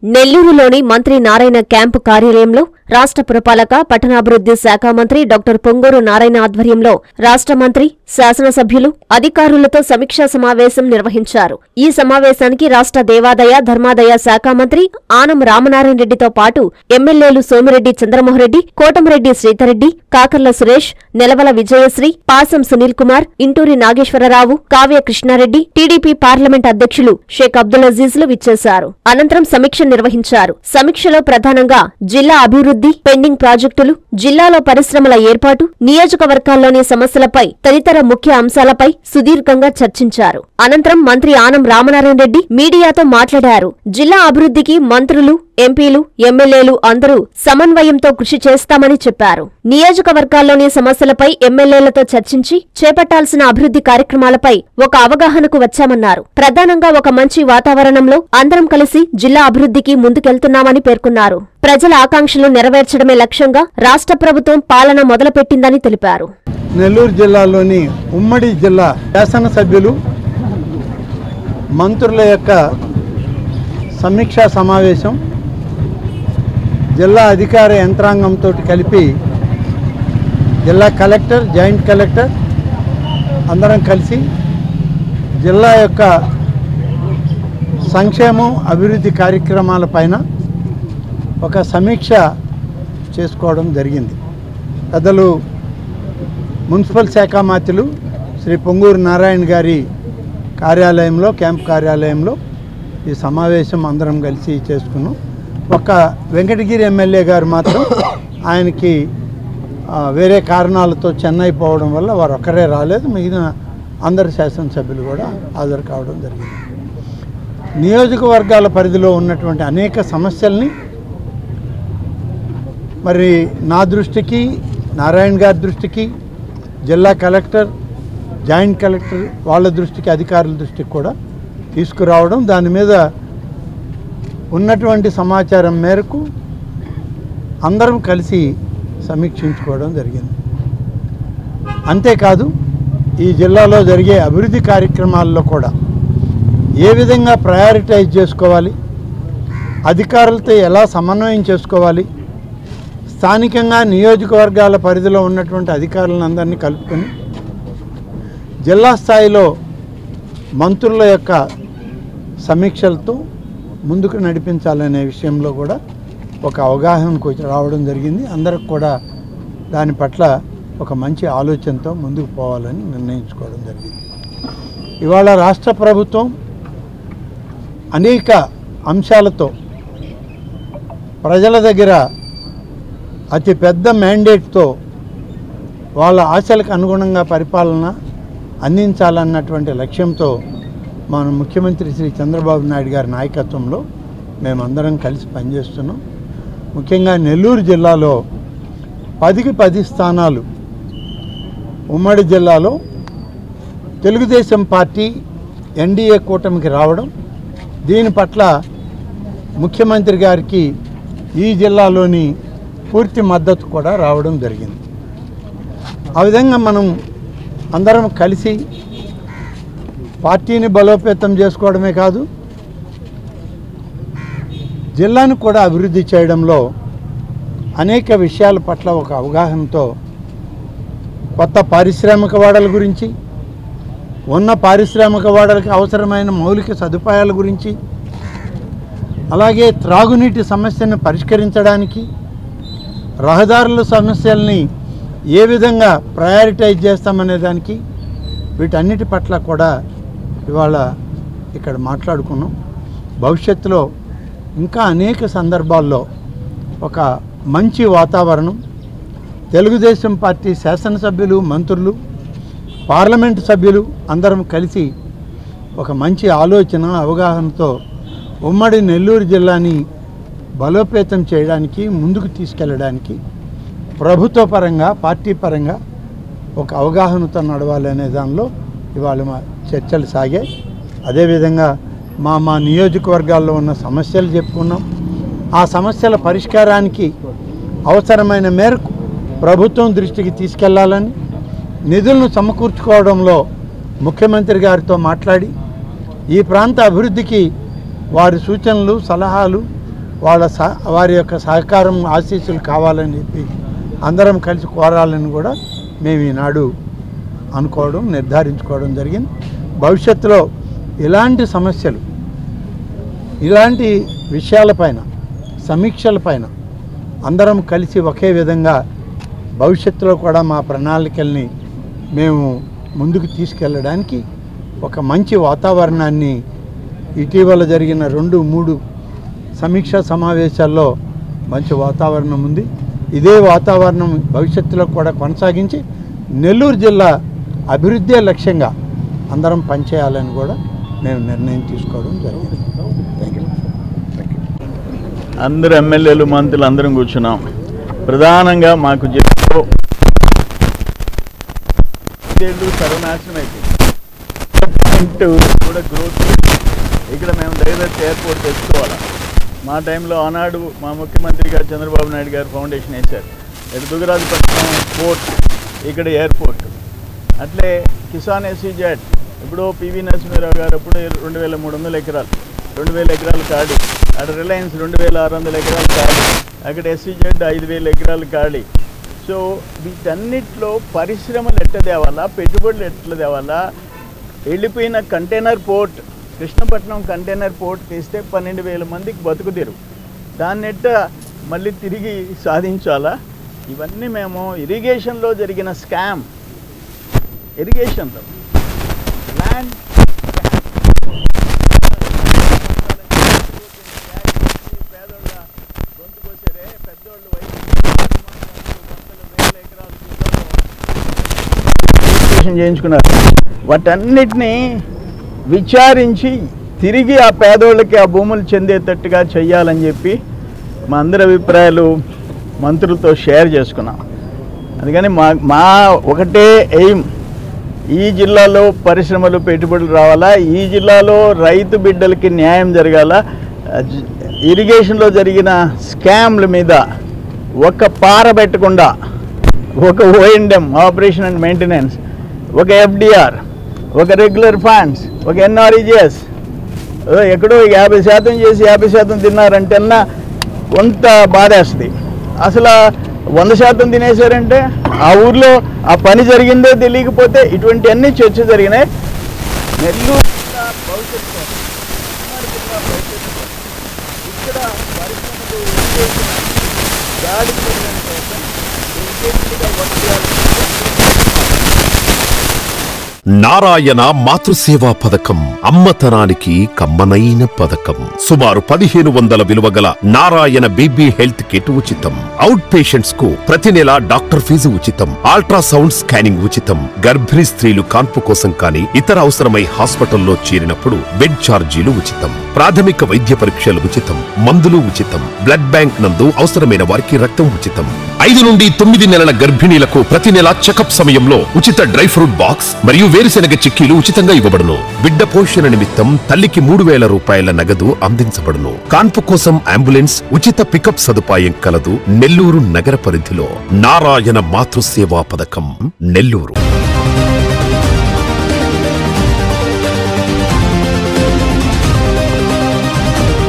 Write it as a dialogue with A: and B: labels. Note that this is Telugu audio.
A: నెల్లూరులోని మంత్రి నారాయణ క్యాంపు కార్యాలయంలో రాష్ట్ర పురపాలక పట్టణాభివృద్ధి శాఖ మంత్రి డాక్టర్ పొంగూరు నారాయణ ఆధ్వర్యంలో రాష్ట్ర మంత్రి, శాసనసభ్యులు, అధికారులతో సమీక్షా సమావేశం నిర్వహించారు. ఈ సమావేశానికి రాష్ట్ర దేవాదాయ, ధర్మాదాయ శాఖ మంత్రి ఆనం రామనారాయణ రెడ్డితో పాటు ఎమ్మెల్యేలు సోమిరెడ్డి చంద్రమోహన్రెడ్డి, కోటమిరెడ్డి శ్రీధర్రెడ్డి, కాకర్ల సురేష్, నెలవల విజయశ్రీ, పాసం సునీల్ కుమార్, ఇంటూరి నాగేశ్వరరావు, కావ్య కృష్ణారెడ్డి, టీడీపీ పార్లమెంట్ అధ్యక్షులు షేక్ అబ్దుల్ అజీజ్లు విచ్చేశారు. అనంతరం సమీక్ష నిర్వహించారు. సమీక్షలో ప్రధానంగా జిల్లా అభివృద్ధి, పెండింగ్ ప్రాజెక్టులు, జిల్లాలో పరిశ్రమల ఏర్పాటు, నియోజకవర్గాల్లోని సమస్యలపై తదితర ముఖ్య అంశాలపై సుదీర్ఘంగా చర్చించారు. అనంతరం మంత్రి ఆనం రామనారాయణ రెడ్డి మీడియాతో మాట్లాడారు. జిల్లా అభివృద్ధికి మంత్రులు, ఎంపీలు, ఎమ్మెల్యేలు అందరూ సమన్వయంతో కృషి చేస్తామని చెప్పారు. నియోజకవర్గాల్లోని సమస్యలపై ఎమ్మెల్యేలతో చర్చించి చేపట్టాల్సిన అభివృద్ధి కార్యక్రమాలపై ఒక అవగాహనకు వచ్చామన్నారు. ప్రధానంగా ఒక మంచి వాతావరణంలో అందరం కలిసి జిల్లా అభివృద్ధికి ముందుకెళ్తున్నామని పేర్కొన్నారు. ప్రజల ఆకాంక్షలు నెరవేర్చడమే లక్ష్యంగా రాష్ట్ర ప్రభుత్వం పాలన మొదలుపెట్టిందని తెలిపారు.
B: నెల్లూరు జిల్లాలోని ఉమ్మడి జిల్లా శాసనసభ్యులు, మంత్రుల యొక్క సమీక్షా సమావేశం జిల్లా అధికార యంత్రాంగంతో కలిపి జిల్లా కలెక్టర్, జాయింట్ కలెక్టర్ అందరం కలిసి జిల్లా యొక్క సంక్షేమం, అభివృద్ధి కార్యక్రమాలపైన ఒక సమీక్ష చేసుకోవడం జరిగింది. పెద్దలు మున్సిపల్ శాఖ మంత్రులు శ్రీ పొంగూరు నారాయణ గారి కార్యాలయంలో, క్యాంప్ కార్యాలయంలో ఈ సమావేశం అందరం కలిసి చేసుకున్నాం. ఒక వెంకటగిరి ఎమ్మెల్యే గారు మాత్రం ఆయనకి వేరే కారణాలతో చెన్నై పోవడం వల్ల వారు ఒక్కరే రాలేదు. మిగిలిన అందరు శాసనసభ్యులు కూడా హాజరు కావడం జరిగింది. నియోజకవర్గాల పరిధిలో ఉన్నటువంటి అనేక సమస్యల్ని మరి నా దృష్టికి, నారాయణ గారి దృష్టికి, జిల్లా కలెక్టర్, జాయింట్ కలెక్టర్ వాళ్ళ దృష్టికి, అధికారుల దృష్టికి కూడా తీసుకురావడం, దాని మీద ఉన్నటువంటి సమాచారం మేరకు అందరం కలిసి సమీక్షించుకోవడం జరిగింది. అంతేకాదు ఈ జిల్లాలో జరిగే అభివృద్ధి కార్యక్రమాల్లో కూడా ఏ విధంగా ప్రయారిటైజ్ చేసుకోవాలి, అధికారులతో ఎలా సమన్వయం చేసుకోవాలి, స్థానికంగా నియోజకవర్గాల పరిధిలో ఉన్నటువంటి అధికారులను అందరినీ కలుపుకొని జిల్లా స్థాయిలో మంత్రుల యొక్క సమీక్షలతో ముందుకు నడిపించాలనే విషయంలో కూడా ఒక అవగాహనకు రావడం జరిగింది. అందరికి కూడా దాని పట్ల ఒక మంచి ఆలోచనతో ముందుకు పోవాలని నిర్ణయించుకోవడం జరిగింది. ఇవాళ రాష్ట్ర ప్రభుత్వం అనేక అంశాలతో ప్రజల దగ్గర అతి పెద్ద మ్యాండేట్తో వాళ్ళ ఆశలకు అనుగుణంగా పరిపాలన అందించాలన్నటువంటి లక్ష్యంతో మన ముఖ్యమంత్రి శ్రీ చంద్రబాబు నాయుడు గారి నాయకత్వంలో మేమందరం కలిసి పనిచేస్తున్నాం. ముఖ్యంగా నెల్లూరు జిల్లాలో 10కి 10 స్థానాలు ఉమ్మడి జిల్లాలో తెలుగుదేశం పార్టీ ఎన్డీఏ కూటమికి రావడం, దీని పట్ల ముఖ్యమంత్రి గారికి ఈ జిల్లాలోని పూర్తి మద్దతు కూడా రావడం జరిగింది. ఆ విధంగా మనం అందరం కలిసి పార్టీని బలోపేతం చేసుకోవడమే కాదు, జిల్లాను కూడా అభివృద్ధి చేయడంలో అనేక విషయాల పట్ల ఒక అవగాహనతో కొత్త పారిశ్రామిక వాడల గురించి, ఉన్న పారిశ్రామిక వాడలకి అవసరమైన మౌలిక సదుపాయాల గురించి, అలాగే త్రాగునీటి సమస్యను పరిష్కరించడానికి, రహదారుల సమస్యల్ని ఏ విధంగా ప్రయారిటైజ్ చేస్తామనే దానికి, వీటన్నిటి పట్ల కూడా ఇవాళ ఇక్కడ మాట్లాడుకున్నాం. భవిష్యత్తులో ఇంకా అనేక సందర్భాల్లో ఒక మంచి వాతావరణం, తెలుగుదేశం పార్టీ శాసనసభ్యులు, మంత్రులు, పార్లమెంటు సభ్యులు అందరం కలిసి ఒక మంచి ఆలోచన, అవగాహనతో ఉమ్మడి నెల్లూరు జిల్లాని బలోపేతం చేయడానికి, ముందుకు తీసుకెళ్ళడానికి ప్రభుత్వ పరంగా, పార్టీ పరంగా ఒక అవగాహనతో నడవాలనే దానిలో ఇవాళ మా చర్చలు సాగాయి. అదేవిధంగా మా నియోజకవర్గాల్లో ఉన్న సమస్యలు చెప్పుకున్నాం. ఆ సమస్యల పరిష్కారానికి అవసరమైన మేరకు ప్రభుత్వం దృష్టికి తీసుకెళ్లాలని, నిధులను సమకూర్చుకోవడంలో ముఖ్యమంత్రి గారితో మాట్లాడి ఈ ప్రాంత అభివృద్ధికి వారి సూచనలు, సలహాలు వారి యొక్క సహకారం ఆశీస్సులు కావాలని చెప్పి అందరం కలిసి కోరాలని కూడా మేము ఈనాడు అనుకోవడం నిర్ధారించుకోవడం జరిగింది. భవిష్యత్తులో ఇలాంటి సమస్యలు ఇలాంటి విషయాలపైన సమీక్షలపైన అందరం కలిసి ఒకే విధంగా భవిష్యత్తులో కూడా మా ప్రణాళికల్ని మేము ముందుకు తీసుకెళ్ళడానికి ఒక మంచి వాతావరణాన్ని ఇటీవల జరిగిన 2-3 సమీక్షా సమావేశాల్లో మంచి వాతావరణం ఉంది. ఇదే వాతావరణం భవిష్యత్తులో కూడా కొనసాగించి నెల్లూరు జిల్లా అభివృద్ధి లక్ష్యంగా అందరం పనిచేయాలని కూడా మేము నిర్ణయం తీసుకోవడం జరిగింది.
C: అందరు ఎమ్మెల్యేలు మంత్రులు అందరం కూర్చున్నాం. ప్రధానంగా మాకు జిల్లాలో సర్వనాశనం అయిపోయింది కూడా గ్రోత్. ఇక్కడ మేము డైరెక్ట్ ఎయిర్పోర్ట్ తెచ్చుకోవాలి. మా టైంలో ఆనాడు మా ముఖ్యమంత్రి గారు చంద్రబాబు నాయుడు గారు ఫౌండేషన్ వేశారు. ఇక్కడ దుగ్గరాజపట్నం పోర్ట్, ఇక్కడ ఎయిర్పోర్ట్. అట్లే కిసాన్ SEZ ఇప్పుడు పివి నరసింహారావు గారు అప్పుడు 2300 ఎకరాలు 2000 ఎకరాలు ఖాళీ. అక్కడ రిలయన్స్ 2600 ఎకరాలు ఖాళీ. అక్కడ SEZ 5000 ఎకరాలు ఖాళీ. సో వీటన్నిటిలో పరిశ్రమలు ఎట్లా తేవాలా, పెట్టుబడులు ఎట్లా తేవాలా, వెళ్ళిపోయిన container port Krishnapatnam container port తీస్తే 12,000 మందికి బతుకుతీరు. దాన్ని ఎట్ట మళ్ళీ తిరిగి సాధించాలా, ఇవన్నీ మేము ఇరిగేషన్లో జరిగిన స్కామ్, ఇరిగేషన్లో ల్యాండ్ పేదోళ్ళ గొంతు కోసారే, పెద్దోళ్ళు ఎకరాలు చేయించుకున్నారు. వాటన్నిటినీ విచారించి తిరిగి ఆ పేదోళ్ళకి ఆ భూములు చెందేటట్టుగా చెయ్యాలని చెప్పి మా అందరి అభిప్రాయాలు మంత్రులతో షేర్ చేసుకున్నాం. అందుకని మా ఒకటే ఎయిమ్, ఈ జిల్లాలో పరిశ్రమలు పెట్టుబడులు రావాలా, ఈ జిల్లాలో రైతు బిడ్డలకి న్యాయం జరగాల. ఇరిగేషన్లో జరిగిన స్కామ్ల మీద ఒక పార పెట్టకుండా, ఒక O&M ఆపరేషన్ అండ్ మెయింటెనెన్స్, ఒక FDR, ఒక రెగ్యులర్ ఫండ్స్, ఒక NREGS ఎక్కడో 50% చేసి 50% తిన్నారంటేనా కొంత బాధేస్తుంది. అసలు 100% తినేశారంటే ఆ ఊర్లో ఆ పని జరిగిందే తెలియకపోతే ఇటువంటివన్నీ చర్చ జరిగినాయి. నెల్లూరు భవిష్యత్తు ఇక్కడ పరిశ్రమలు గాడి
D: నారాయణ మాతృసేవా పథకం అమ్మతనానికి కమ్మనైన పథకం. సుమారు 1500 విలువ గల నారాయణ బేబీ హెల్త్ కిట్ ఉచితం. అవుట్ పేషెంట్స్ కు ప్రతి నెల డాక్టర్ ఫీజు ఉచితం. అల్ట్రాసౌండ్ స్కానింగ్ ఉచితం. గర్భిణీ స్త్రీలు కాన్పు కోసం కానీ ఇతర అవసరమై హాస్పిటల్లో చేరినప్పుడు బెడ్ ఛార్జీలు ఉచితం. ప్రాథమిక వైద్య పరీక్షలు ఉచితం. మందులు ఉచితం. బ్లడ్ బ్యాంక్ నందు అవసరమైన వారికి రక్తం ఉచితం. 5 నుండి 9 నెలల గర్భిణీలకు ప్రతి నెల చెకప్ సమయంలో ఉచిత డ్రై ఫ్రూట్ బాక్స్ మరియు వేరుశెనగ చిక్కీలు ఉచితంగా ఇవ్వబడును. బిడ్డ పోషణ నిమిత్తం తల్లికి 3000 రూపాయల నగదు అందించబడును. కాన్పు కోసం అంబులెన్స్ ఉచిత పికప్ సదుపాయం కలదు. నెల్లూరు నగర పరిధిలో నారాయణ మాతృసేవా పథకం, నెల్లూరు.